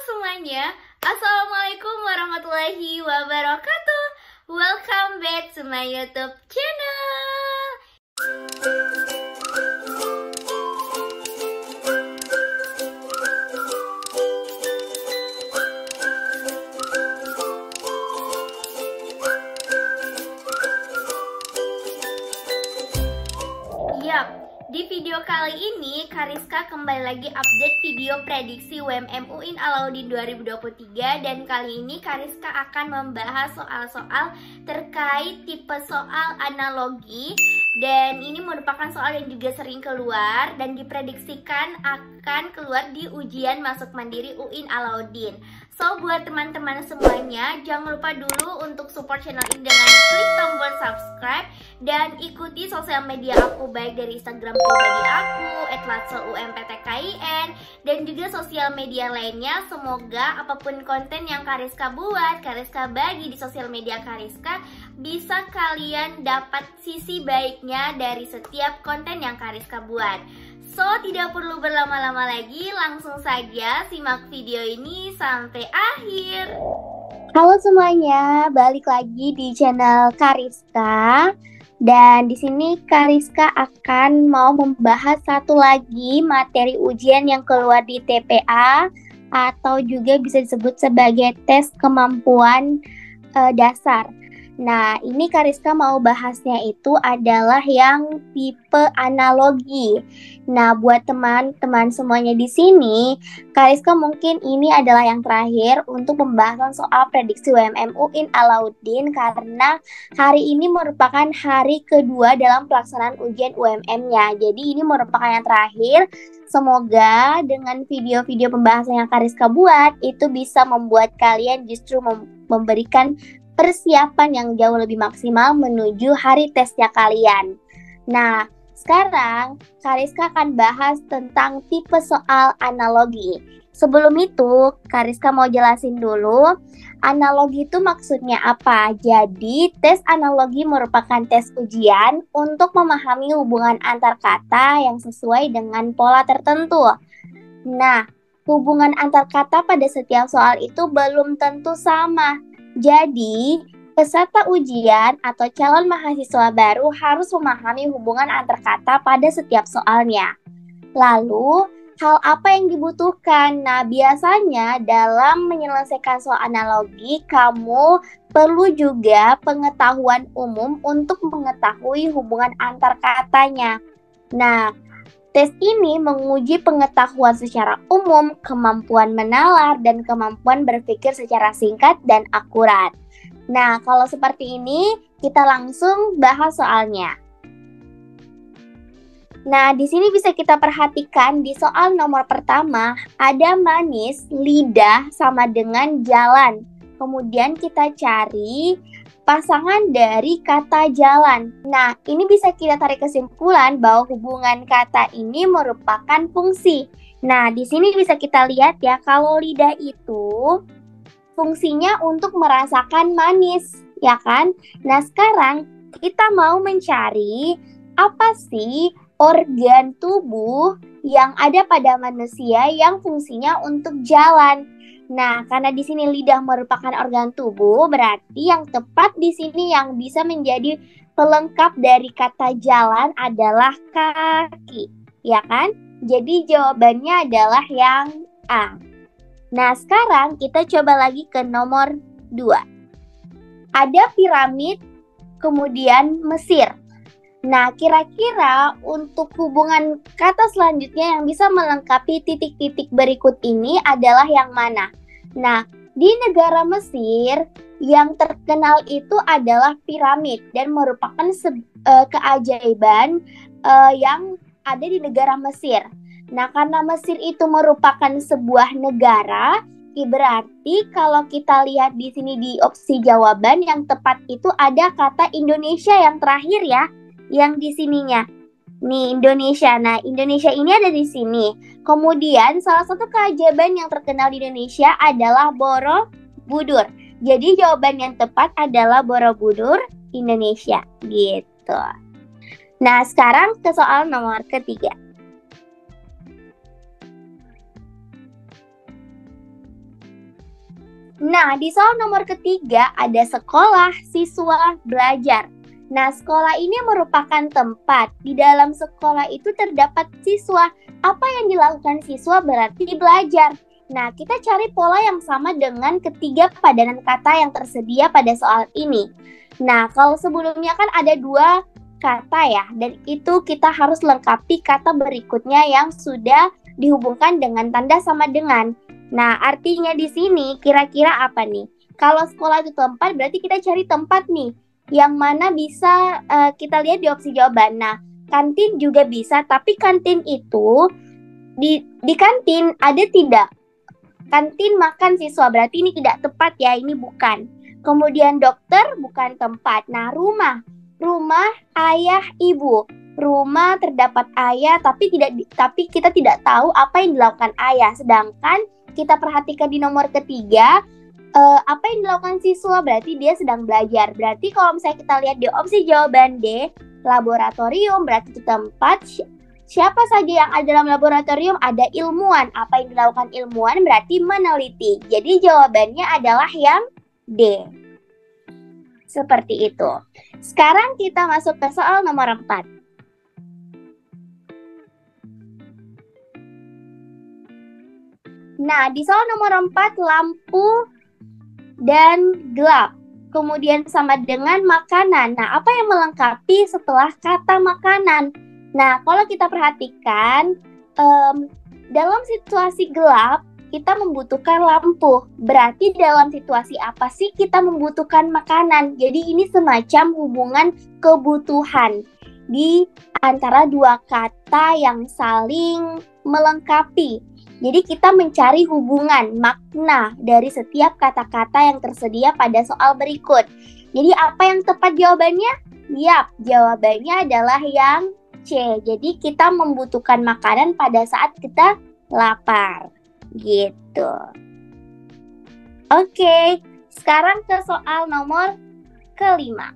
semuanya, Assalamualaikum warahmatullahi wabarakatuh. Welcome back to my YouTube channel. Yap, di video kali ini Kariska kembali lagi update video prediksi UMM UIN Alauddin 2023. Dan kali ini Kariska akan membahas soal-soal terkait tipe soal analogi. Dan ini merupakan soal yang juga sering keluar dan diprediksikan akan keluar di ujian masuk mandiri UIN Alauddin. So, buat teman-teman semuanya, jangan lupa dulu untuk support channel ini dengan klik tombol subscribe dan ikuti sosial media aku, baik dari Instagram pribadi aku @latso_umptkin, dan juga sosial media lainnya. Semoga apapun konten yang Kariska buat, Kariska bagi di sosial media Kariska, bisa kalian dapat sisi baiknya dari setiap konten yang Kariska buat. So, tidak perlu berlama-lama lagi, langsung saja simak video ini sampai akhir. Halo semuanya, balik lagi di channel Kariska. Dan di sini Kariska akan mau membahas satu lagi materi ujian yang keluar di TPA atau juga bisa disebut sebagai tes kemampuan dasar. Nah, ini Kariska mau bahasnya itu adalah yang tipe analogi. Nah, buat teman-teman semuanya di sini, Kariska mungkin ini adalah yang terakhir untuk pembahasan soal prediksi UMM UIN Alauddin, karena hari ini merupakan hari kedua dalam pelaksanaan ujian UMM-nya. Jadi ini merupakan yang terakhir. Semoga dengan video-video pembahasan yang Kariska buat itu bisa membuat kalian justru memberikan persiapan yang jauh lebih maksimal menuju hari tesnya kalian. Nah, sekarang Kariska akan bahas tentang tipe soal analogi. Sebelum itu, Kariska mau jelasin dulu, analogi itu maksudnya apa. Jadi, tes analogi merupakan tes ujian untuk memahami hubungan antar kata yang sesuai dengan pola tertentu. Nah, hubungan antar kata pada setiap soal itu belum tentu sama. Jadi, peserta ujian atau calon mahasiswa baru harus memahami hubungan antar kata pada setiap soalnya. Lalu, hal apa yang dibutuhkan? Nah, biasanya dalam menyelesaikan soal analogi, kamu perlu juga pengetahuan umum untuk mengetahui hubungan antar katanya. Nah, tes ini menguji pengetahuan secara umum, kemampuan menalar, dan kemampuan berpikir secara singkat dan akurat. Nah, kalau seperti ini, kita langsung bahas soalnya. Nah, di sini bisa kita perhatikan di soal nomor pertama, ada manis, lidah, sama dengan jalan. Kemudian kita cari pasangan dari kata jalan. Nah, ini bisa kita tarik kesimpulan bahwa hubungan kata ini merupakan fungsi. Nah, di sini bisa kita lihat ya, kalau lidah itu fungsinya untuk merasakan manis, ya kan? Nah, sekarang kita mau mencari apa sih organ tubuh yang ada pada manusia yang fungsinya untuk jalan. Nah, karena di sini lidah merupakan organ tubuh, berarti yang tepat di sini yang bisa menjadi pelengkap dari kata jalan adalah kaki, ya kan? Jadi jawabannya adalah yang A. Nah, sekarang kita coba lagi ke nomor 2. Ada piramid, kemudian Mesir. Nah, kira-kira untuk hubungan kata selanjutnya yang bisa melengkapi titik-titik berikut ini adalah yang mana? Nah, di negara Mesir yang terkenal itu adalah piramid dan merupakan keajaiban yang ada di negara Mesir. Nah, karena Mesir itu merupakan sebuah negara, berarti kalau kita lihat di sini di opsi jawaban yang tepat itu ada kata Indonesia yang terakhir ya. Yang di sininya. Nih, Indonesia. Nah, Indonesia ini ada di sini. Kemudian, salah satu keajaiban yang terkenal di Indonesia adalah Borobudur. Jadi, jawaban yang tepat adalah Borobudur, Indonesia. Gitu. Nah, sekarang ke soal nomor ketiga. Nah, di soal nomor ketiga ada sekolah, siswa, belajar. Nah, sekolah ini merupakan tempat. Di dalam sekolah itu terdapat siswa. Apa yang dilakukan siswa berarti belajar. Nah, kita cari pola yang sama dengan ketiga padanan kata yang tersedia pada soal ini. Nah, kalau sebelumnya kan ada dua kata ya, dan itu kita harus lengkapi kata berikutnya yang sudah dihubungkan dengan tanda sama dengan. Nah, artinya di sini kira-kira apa nih? Kalau sekolah itu tempat, berarti kita cari tempat nih, yang mana bisa kita lihat di opsi jawaban. Nah, kantin juga bisa, tapi kantin itu di kantin ada tidak? Kantin makan siswa, berarti ini tidak tepat ya, ini bukan. Kemudian dokter bukan tempat. Nah, rumah ayah ibu. Rumah terdapat ayah, tapi kita tidak tahu apa yang dilakukan ayah. Sedangkan kita perhatikan di nomor ketiga, apa yang dilakukan siswa, berarti dia sedang belajar. Berarti kalau misalnya kita lihat di opsi jawaban D, laboratorium berarti itu tempat. Siapa saja yang ada dalam laboratorium? Ada ilmuwan. Apa yang dilakukan ilmuwan berarti meneliti. Jadi jawabannya adalah yang D. Seperti itu. Sekarang kita masuk ke soal nomor 4. Nah, di soal nomor 4, lampu dan gelap. Kemudian sama dengan makanan. Nah, apa yang melengkapi setelah kata makanan? Nah, kalau kita perhatikan, dalam situasi gelap, kita membutuhkan lampu. Berarti dalam situasi apa sih kita membutuhkan makanan? Jadi ini semacam hubungan kebutuhan di antara dua kata yang saling melengkapi. Jadi kita mencari hubungan, makna dari setiap kata-kata yang tersedia pada soal berikut. Jadi apa yang tepat jawabannya? Yap, jawabannya adalah yang C. Jadi kita membutuhkan makanan pada saat kita lapar. Gitu. Oke, sekarang ke soal nomor kelima.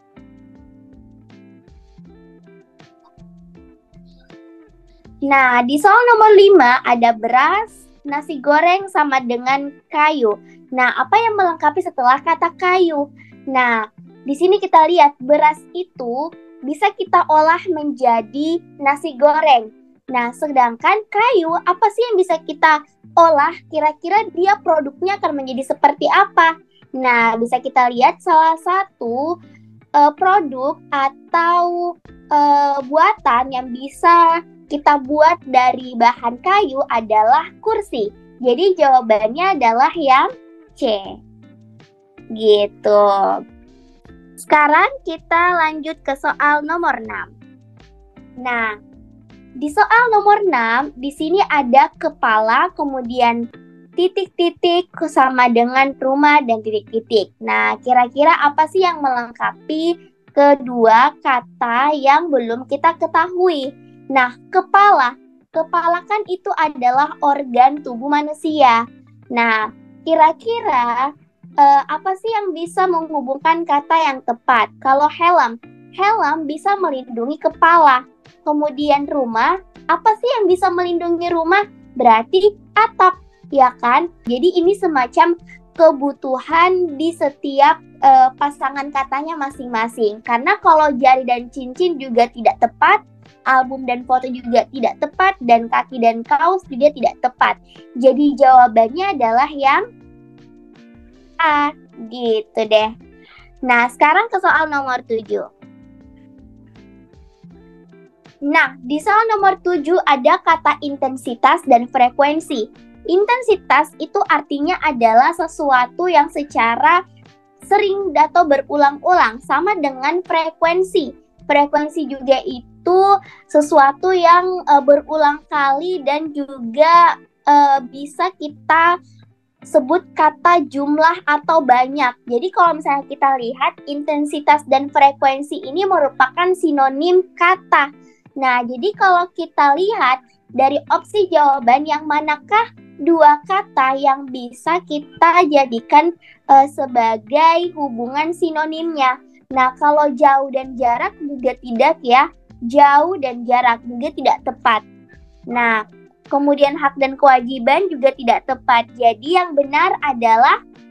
Nah, di soal nomor 5 ada beras, nasi goreng sama dengan kayu. Nah, apa yang melengkapi setelah kata kayu? Nah, di sini kita lihat beras itu bisa kita olah menjadi nasi goreng. Nah, sedangkan kayu apa sih yang bisa kita olah? Kira-kira dia produknya akan menjadi seperti apa? Nah, bisa kita lihat salah satu produk atau buatan yang bisa kita buat dari bahan kayu adalah kursi. Jadi jawabannya adalah yang C. Gitu. Sekarang kita lanjut ke soal nomor 6. Nah, di soal nomor 6, di sini ada kepala, kemudian titik-titik sama dengan rumah dan titik-titik. Nah, kira-kira apa sih yang melengkapi kedua kata yang belum kita ketahui? Nah, kepala kan itu adalah organ tubuh manusia. Nah, kira-kira apa sih yang bisa menghubungkan kata yang tepat? Kalau helm bisa melindungi kepala. Kemudian rumah, apa sih yang bisa melindungi rumah? Berarti atap, ya kan? Jadi ini semacam kebutuhan di setiap pasangan katanya masing-masing. Karena kalau jari dan cincin juga tidak tepat, album dan foto juga tidak tepat, dan kaki dan kaos juga tidak tepat. Jadi jawabannya adalah yang A, gitu deh. Nah, sekarang ke soal nomor 7. Nah, di soal nomor 7 ada kata intensitas dan frekuensi. Intensitas itu artinya adalah sesuatu yang secara sering atau berulang-ulang, sama dengan frekuensi. Frekuensi juga itu sesuatu yang berulang kali dan juga bisa kita sebut kata jumlah atau banyak. Jadi kalau misalnya kita lihat intensitas dan frekuensi ini merupakan sinonim kata. Nah, jadi kalau kita lihat dari opsi jawaban yang manakah dua kata yang bisa kita jadikan sebagai hubungan sinonimnya. Nah, kalau jauh dan jarak juga tidak ya. Jauh dan jarak juga tidak tepat. Nah, kemudian hak dan kewajiban juga tidak tepat. Jadi yang benar adalah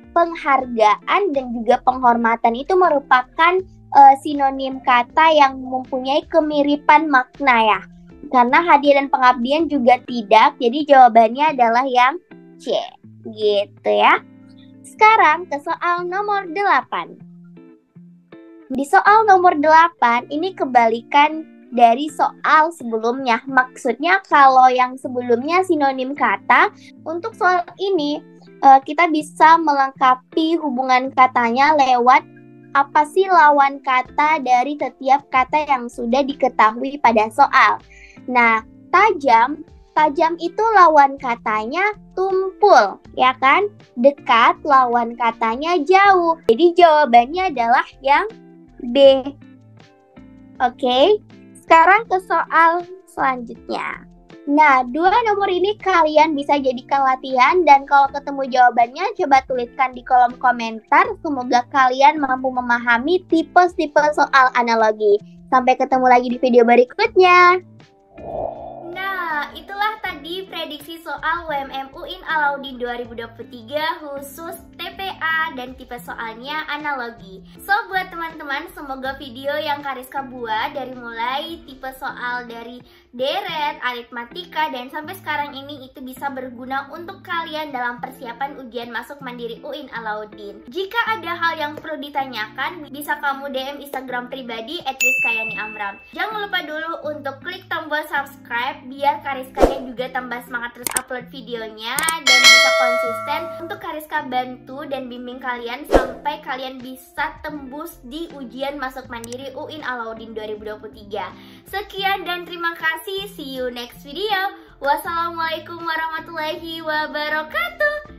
penghargaan dan juga penghormatan itu merupakan sinonim kata yang mempunyai kemiripan makna ya. Karena hadiah dan pengabdian juga tidak, jadi jawabannya adalah yang C, gitu ya. Sekarang ke soal nomor 8. Di soal nomor 8, ini kebalikan dari soal sebelumnya. Maksudnya kalau yang sebelumnya sinonim kata, untuk soal ini kita bisa melengkapi hubungan katanya lewat apa sih lawan kata dari setiap kata yang sudah diketahui pada soal. Nah, tajam itu lawan katanya tumpul, ya kan? Dekat lawan katanya jauh. Jadi jawabannya adalah yang B. Oke, sekarang ke soal selanjutnya. Nah, 2 nomor ini kalian bisa jadikan latihan dan kalau ketemu jawabannya coba tuliskan di kolom komentar. Semoga kalian mampu memahami tipe-tipe soal analogi. Sampai ketemu lagi di video berikutnya. Nah, itulah tadi prediksi soal UMM UIN Alauddin 2023 khusus TPA dan tipe soalnya analogi. So, buat teman-teman, semoga video yang Kariska buat dari mulai tipe soal dari deret, aritmatika, dan sampai sekarang ini itu bisa berguna untuk kalian dalam persiapan ujian masuk mandiri UIN Alauddin. Jika ada hal yang perlu ditanyakan, bisa kamu DM Instagram pribadi @rizkayani_amram. Jangan lupa dulu untuk klik tombol subscribe biar Kariskanya juga tambah semangat terus upload videonya dan bisa konsisten untuk Kariska bantu dan bimbing kalian sampai kalian bisa tembus di ujian masuk mandiri UIN Alauddin 2023. Sekian dan terima kasih. See you next video. Wassalamualaikum warahmatullahi wabarakatuh.